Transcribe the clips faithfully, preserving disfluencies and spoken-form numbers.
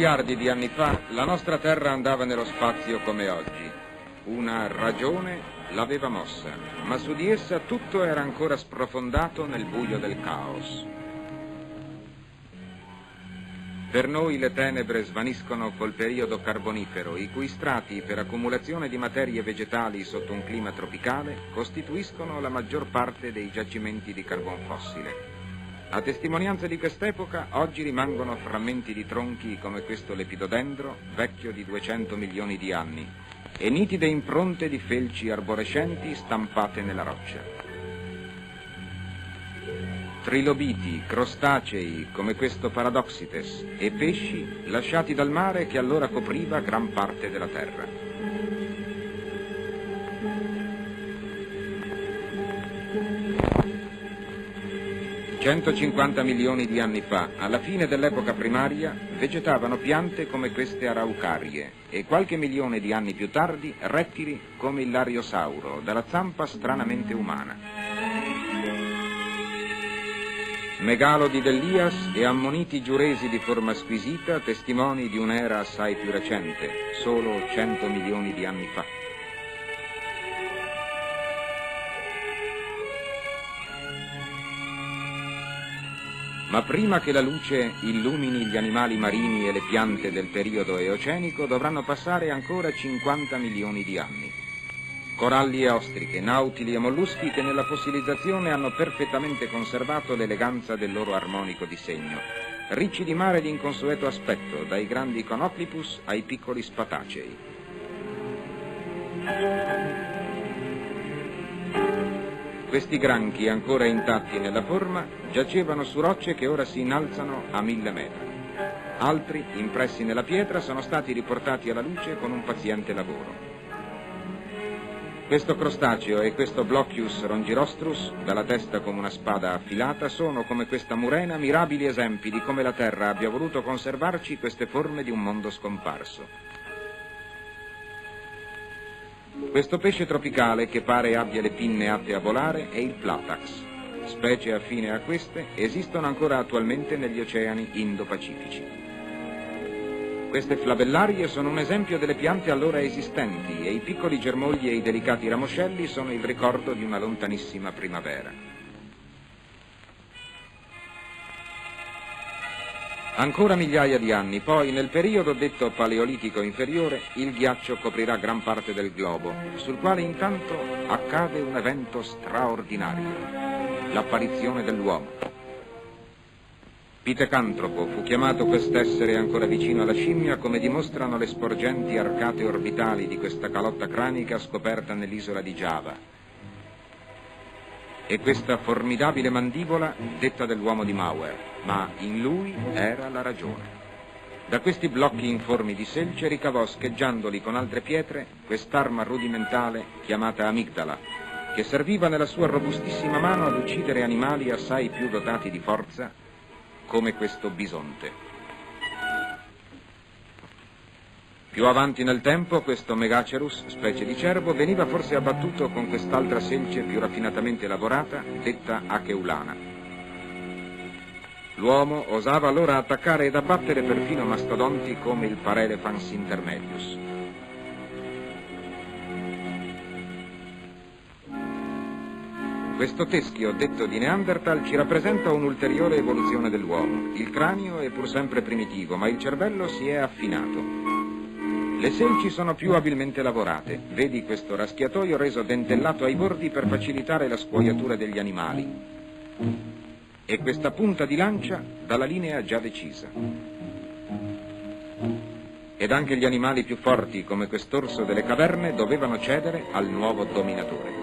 miliardi di anni fa la nostra Terra andava nello spazio come oggi. Una ragione l'aveva mossa, ma su di essa tutto era ancora sprofondato nel buio del caos. Per noi le tenebre svaniscono col periodo carbonifero, i cui strati, per accumulazione di materie vegetali sotto un clima tropicale, costituiscono la maggior parte dei giacimenti di carbon fossile. A testimonianza di quest'epoca, oggi rimangono frammenti di tronchi come questo lepidodendro, vecchio di duecento milioni di anni, e nitide impronte di felci arborescenti stampate nella roccia. Trilobiti, crostacei come questo Paradoxites e pesci lasciati dal mare che allora copriva gran parte della terra. centocinquanta milioni di anni fa, alla fine dell'epoca primaria, vegetavano piante come queste araucarie e qualche milione di anni più tardi rettili come il lariosauro, dalla zampa stranamente umana. Megalodi dell'Ias e ammoniti giuresi di forma squisita, testimoni di un'era assai più recente, solo cento milioni di anni fa. Ma prima che la luce illumini gli animali marini e le piante del periodo eocenico, dovranno passare ancora cinquanta milioni di anni. Coralli e ostriche, nautili e molluschi che nella fossilizzazione hanno perfettamente conservato l'eleganza del loro armonico disegno, ricci di mare di inconsueto aspetto, dai grandi Conoclipus ai piccoli spatacei. Questi granchi, ancora intatti nella forma, giacevano su rocce che ora si innalzano a mille metri. Altri, impressi nella pietra, sono stati riportati alla luce con un paziente lavoro. Questo crostaceo e questo Blocchius rongirostrus, dalla testa come una spada affilata, sono, come questa murena, mirabili esempi di come la Terra abbia voluto conservarci queste forme di un mondo scomparso. Questo pesce tropicale, che pare abbia le pinne atte a volare, è il Platax. Specie affine a queste esistono ancora attualmente negli oceani Indo-Pacifici. Queste flabellarie sono un esempio delle piante allora esistenti e i piccoli germogli e i delicati ramoscelli sono il ricordo di una lontanissima primavera. Ancora migliaia di anni, poi, nel periodo detto paleolitico inferiore, il ghiaccio coprirà gran parte del globo, sul quale intanto accade un evento straordinario, l'apparizione dell'uomo. Pitecantropo fu chiamato quest'essere ancora vicino alla scimmia, come dimostrano le sporgenti arcate orbitali di questa calotta cranica scoperta nell'isola di Giava, e questa formidabile mandibola detta dell'uomo di Mauer, ma in lui era la ragione. Da questi blocchi informi di selce ricavò, scheggiandoli con altre pietre, quest'arma rudimentale chiamata amigdala, che serviva nella sua robustissima mano ad uccidere animali assai più dotati di forza, come questo bisonte. Più avanti nel tempo, questo Megacerus, specie di cervo, veniva forse abbattuto con quest'altra selce più raffinatamente lavorata, detta acheulana. L'uomo osava allora attaccare ed abbattere perfino mastodonti come il Parelephants intermedius. Questo teschio, detto di Neanderthal, ci rappresenta un'ulteriore evoluzione dell'uomo. Il cranio è pur sempre primitivo, ma il cervello si è affinato. Le selci sono più abilmente lavorate. Vedi questo raschiatoio reso dentellato ai bordi per facilitare la scuoiatura degli animali. E questa punta di lancia dalla linea già decisa. Ed anche gli animali più forti, come quest'orso delle caverne, dovevano cedere al nuovo dominatore.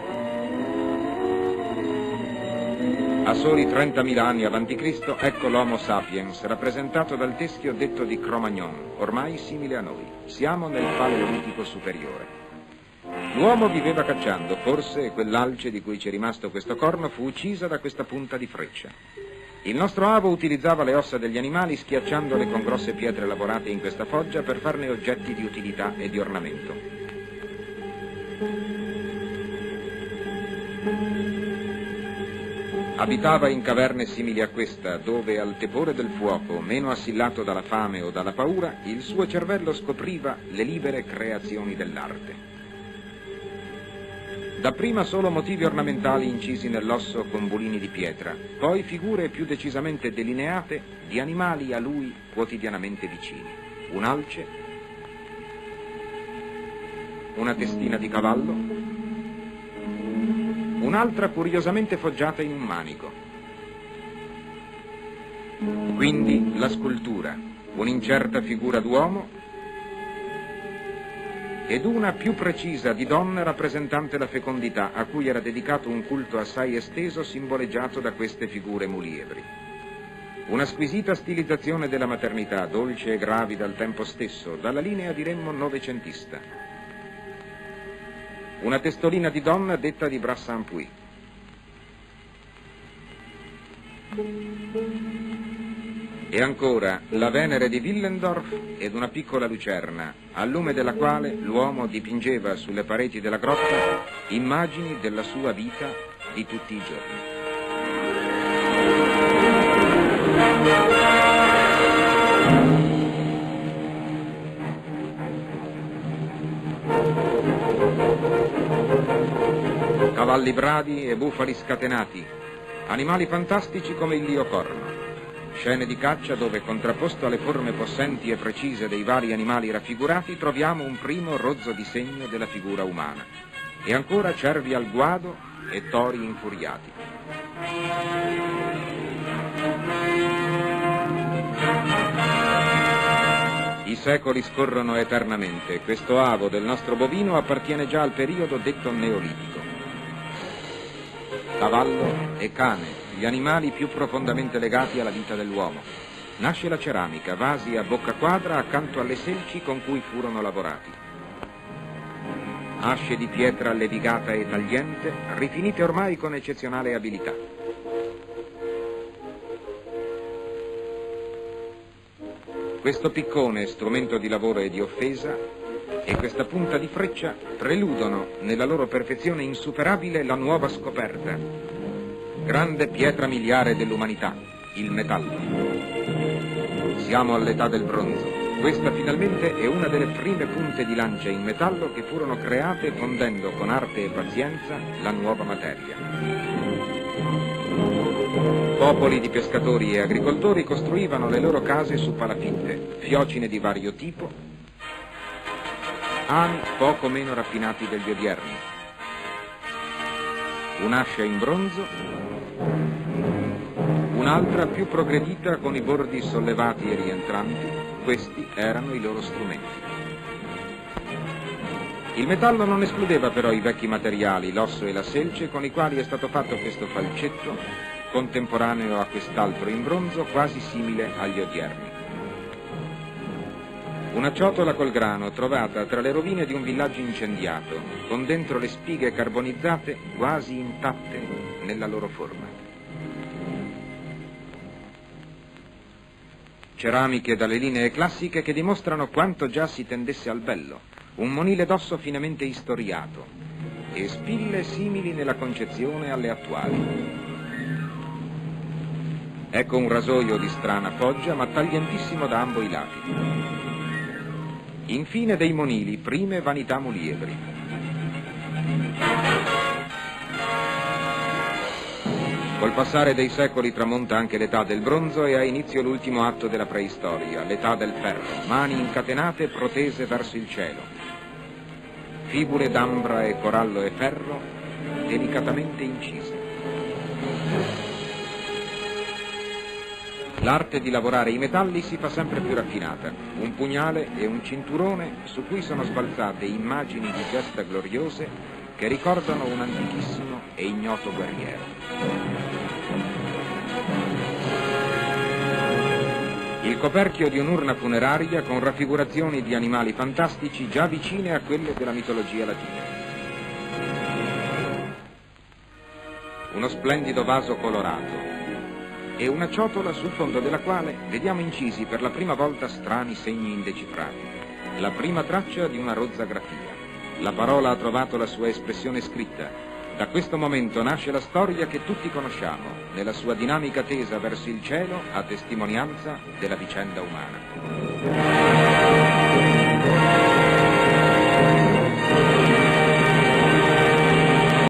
A soli trentamila anni avanti Cristo, ecco l'Homo sapiens, rappresentato dal teschio detto di Cro-Magnon, ormai simile a noi. Siamo nel Paleolitico superiore. L'uomo viveva cacciando, forse quell'alce di cui ci è rimasto questo corno fu uccisa da questa punta di freccia. Il nostro avo utilizzava le ossa degli animali schiacciandole con grosse pietre lavorate in questa foggia per farne oggetti di utilità e di ornamento. Abitava in caverne simili a questa, dove al tepore del fuoco, meno assillato dalla fame o dalla paura, il suo cervello scopriva le libere creazioni dell'arte. Dapprima solo motivi ornamentali incisi nell'osso con bulini di pietra, poi figure più decisamente delineate di animali a lui quotidianamente vicini. Un'alce, una testina di cavallo, un'altra curiosamente foggiata in un manico. Quindi la scultura, un'incerta figura d'uomo ed una più precisa di donna rappresentante la fecondità, a cui era dedicato un culto assai esteso simboleggiato da queste figure mulievri. Una squisita stilizzazione della maternità, dolce e gravida al tempo stesso, dalla linea diremmo novecentista. Una testolina di donna detta di Brassampouy. E ancora la Venere di Willendorf ed una piccola lucerna, al lume della quale l'uomo dipingeva sulle pareti della grotta immagini della sua vita di tutti i giorni. Cavalli bradi e bufali scatenati, animali fantastici come il liocorno. Scene di caccia dove, contrapposto alle forme possenti e precise dei vari animali raffigurati, troviamo un primo rozzo di segno della figura umana. E ancora cervi al guado e tori infuriati. I secoli scorrono eternamente. Questo avo del nostro bovino appartiene già al periodo detto neolitico. Cavallo e cane, gli animali più profondamente legati alla vita dell'uomo. Nasce la ceramica, vasi a bocca quadra accanto alle selci con cui furono lavorati. Asce di pietra levigata e tagliente, rifinite ormai con eccezionale abilità. Questo piccone, strumento di lavoro e di offesa, e questa punta di freccia preludono nella loro perfezione insuperabile la nuova scoperta. Grande pietra miliare dell'umanità, il metallo. Siamo all'età del bronzo. Questa finalmente è una delle prime punte di lancia in metallo che furono create fondendo con arte e pazienza la nuova materia. Popoli di pescatori e agricoltori costruivano le loro case su palafitte, fiocine di vario tipo, ami poco meno raffinati degli odierni. Un'ascia in bronzo, un'altra più progredita con i bordi sollevati e rientranti. Questi erano i loro strumenti. Il metallo non escludeva però i vecchi materiali, l'osso e la selce, con i quali è stato fatto questo falcetto, contemporaneo a quest'altro in bronzo, quasi simile agli odierni. Una ciotola col grano trovata tra le rovine di un villaggio incendiato, con dentro le spighe carbonizzate quasi intatte nella loro forma. Ceramiche dalle linee classiche che dimostrano quanto già si tendesse al bello, un monile d'osso finemente istoriato e spille simili nella concezione alle attuali. Ecco un rasoio di strana foggia ma taglientissimo da ambo i lati. Infine dei monili, prime vanità mulievri. Col passare dei secoli tramonta anche l'età del bronzo e ha inizio l'ultimo atto della preistoria, l'età del ferro, mani incatenate protese verso il cielo. Fibule d'ambra e corallo e ferro delicatamente incise. L'arte di lavorare i metalli si fa sempre più raffinata. Un pugnale e un cinturone su cui sono sbalzate immagini di gesta gloriose che ricordano un antichissimo e ignoto guerriero. Il coperchio di un'urna funeraria con raffigurazioni di animali fantastici già vicine a quelle della mitologia latina. Uno splendido vaso colorato e una ciotola sul fondo della quale vediamo incisi per la prima volta strani segni indecifrati. La prima traccia di una rozza grafia. La parola ha trovato la sua espressione scritta, Da questo momento nasce la storia che tutti conosciamo, nella sua dinamica tesa verso il cielo a testimonianza della vicenda umana.